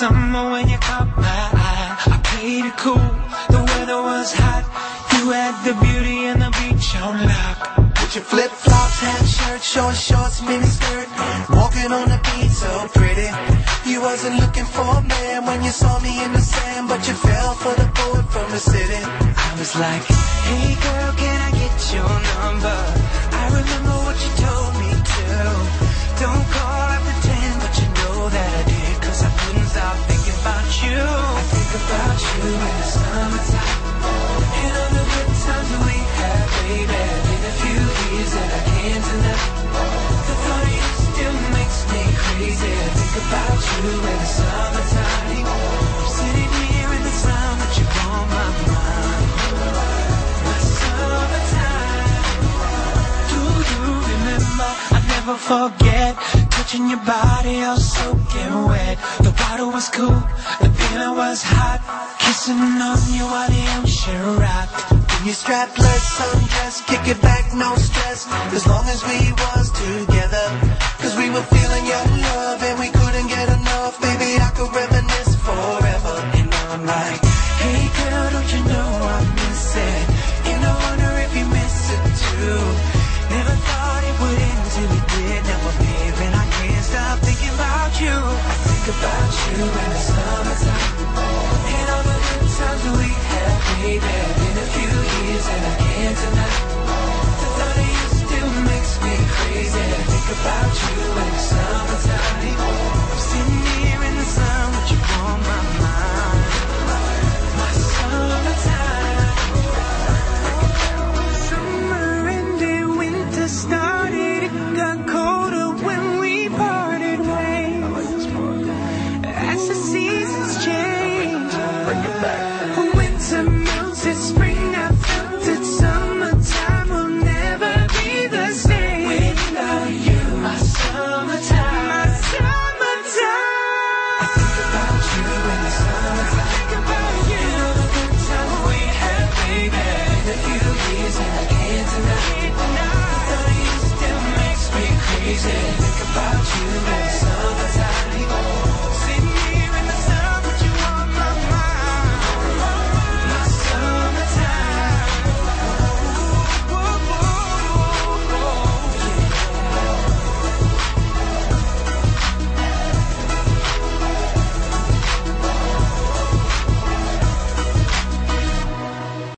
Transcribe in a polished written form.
summer when you caught my eye. I played it cool, the weather was hot. You had the beauty and the beach on lock. With your flip-flops, half shirt, short shorts, mini skirt, walking on the beach so pretty. You wasn't looking for a man when you saw me in the sand, but you fell for the boy from the city. I was like, hey girl, can I get your number? I remember what you told me to. Don't call after 10, but you know that I did, 'cause I couldn't stop thinking about you. I think about you in the summertime, and all the good times that we had, baby. Been a few years that I can't deny. The thought of you still makes me crazy. I think about you in the summertime. I'm sitting here in the sun, but you're on my mind. My summertime. Do you remember? I never forget touching your body, all soaking wet. The water was cool, the feeling was hot. Kissing on you while the ocean rocked. In your strapless sundress, kick it back, no stress, as long as we was together. 'Cause we were feeling your love and we couldn't get enough. Baby, I could reminisce forever. And I'm like, hey girl, don't you know I miss it? And I wonder if you miss it too. Never thought it would end till it did. Now I'm here and I can't stop thinking about you. I think about you and it's